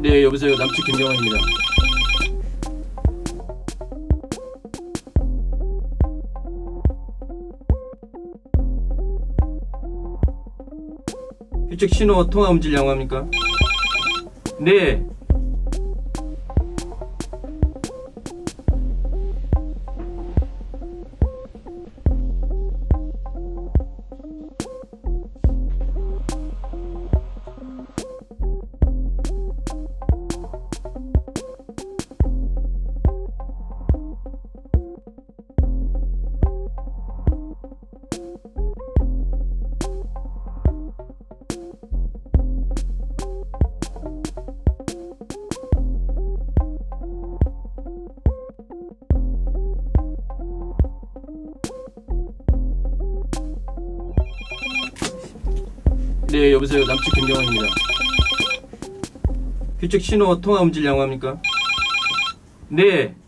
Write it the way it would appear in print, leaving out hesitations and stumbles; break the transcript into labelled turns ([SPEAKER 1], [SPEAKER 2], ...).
[SPEAKER 1] 네, 여보세요. 남측 김경환입니다. 이쪽 신호 통화 음질 양호합니까? 네. 네, 여보세요. 남측 김경환입니다. 이쪽 신호 통화 음질 양호합니까? 네.